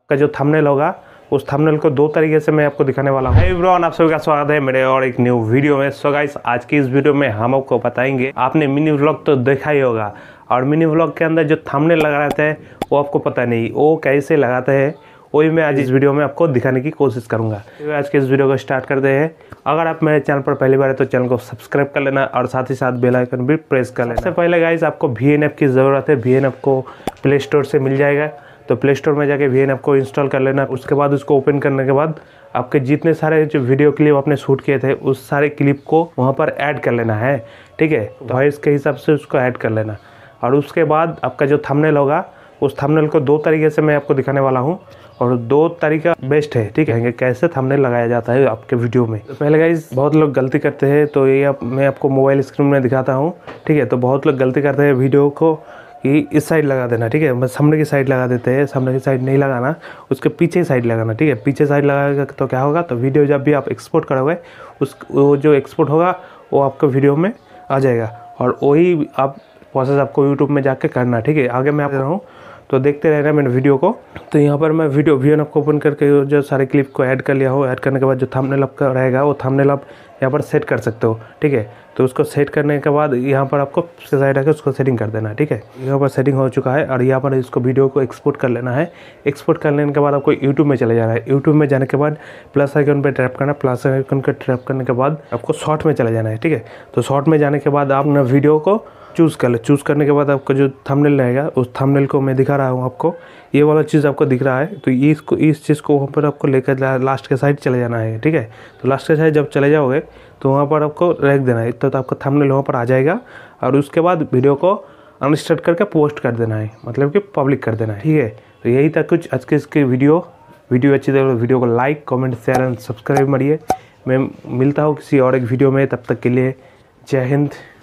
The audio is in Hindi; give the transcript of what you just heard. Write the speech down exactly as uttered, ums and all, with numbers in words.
का जो थंबनेल होगा उस थंबनेल को दो तरीके से मैं आपको दिखाने वाला हूँ। एवरीवन, आप सभी का स्वागत है मेरे और एक न्यू वीडियो में। सो गाइस, आज की इस वीडियो में हम आपको बताएंगे, आपने मिनी व्लॉग तो देखा ही होगा और मिनी व्लॉग के अंदर जो थंबनेल लगा रहता है वो आपको पता नहीं वो कैसे लगाते हैं, वही मैं आज इस वीडियो में आपको दिखाने की कोशिश करूंगा। तो आज के इस वीडियो को स्टार्ट करते हैं। अगर आप मेरे चैनल पर पहली बार है तो चैनल को सब्सक्राइब कर लेना और साथ ही साथ बेल आइकन भी प्रेस कर लेना। सबसे पहले गाइस, आपको वी एन ऐप की ज़रूरत है। वी एन ऐप को प्ले स्टोर से मिल जाएगा, तो प्ले स्टोर में जाके वी एन ऐप को इंस्टॉल कर लेना। उसके बाद उसको ओपन करने के बाद आपके जितने सारे जो वीडियो क्लिप आपने शूट किए थे उस सारे क्लिप को वहाँ पर ऐड कर लेना है, ठीक है। वॉइस के हिसाब से उसको ऐड कर लेना और उसके बाद आपका जो थंबनेल होगा उस थंबनेल को दो तरीके से मैं आपको दिखाने वाला हूँ और दो तरीका बेस्ट है, ठीक है, कैसे थंबनेल लगाया जाता है आपके वीडियो में। तो पहले गाइस, बहुत लोग गलती करते हैं, तो ये आप, मैं आपको मोबाइल स्क्रीन में दिखाता हूँ, ठीक है। तो बहुत लोग गलती करते हैं वीडियो को कि इस साइड लगा देना, ठीक है, बस सामने की साइड लगा देते हैं। सामने की साइड नहीं लगाना, उसके पीछे साइड लगाना, ठीक है। पीछे साइड लगाएगा तो क्या होगा, तो वीडियो जब भी आप एक्सपोर्ट करोगे उस वो जो एक्सपोर्ट होगा वो आपके वीडियो में आ जाएगा और वही आप प्रोसेस आपको यूट्यूब में जाके करना, ठीक है। आगे मैं आप रहा हूँ तो देखते रहना मैंने वीडियो को। तो यहाँ पर मैं वीडियो वी एन ऐप को ओपन करके जो सारे क्लिप को ऐड कर लिया हो। ऐड करने के बाद जो थंबनेल आपका रहेगा वो थंबनेल आप यहाँ पर सेट कर सकते हो, ठीक है। तो उसको सेट करने के बाद यहाँ पर आपको साइड आकर उसको सेटिंग कर देना है, ठीक है। यहाँ पर सेटिंग हो चुका है और यहाँ पर इसको वीडियो को एक्सपोर्ट कर लेना है। एक्सपोर्ट कर लेने के बाद आपको यूट्यूब में चले जाना है। यूट्यूब में जाने के बाद प्लस आइकन पर टैप करना। प्लस आइकन पर टैप करने के बाद आपको शॉर्ट में चले जाना है, ठीक है। तो शॉर्ट में जाने के बाद आप ना वीडियो को चूज़ कर ले। चूज़ करने के बाद आपका जो थंबनेल रहेगा उस थंबनेल को मैं दिखा रहा हूँ आपको, ये वाला चीज़ आपको दिख रहा है। तो इसको इस चीज़ को वहाँ पर आपको लेकर लास्ट के साइड चले जाना है, ठीक है। तो लास्ट के साइड जब चले जाओगे तो वहाँ पर आपको रख देना है, तो, तो आपका थंबनेल वहाँ पर आ जाएगा और उसके बाद वीडियो को अनस्टार्ट करके पोस्ट कर देना है, मतलब कि पब्लिक कर देना है, ठीक है। तो यही था कुछ आज के इसके वीडियो वीडियो अच्छी लगे वीडियो को like comment share and subscribe मारिए। मैं मिलता हूँ किसी और एक वीडियो में, तब तक के लिए जय हिंद।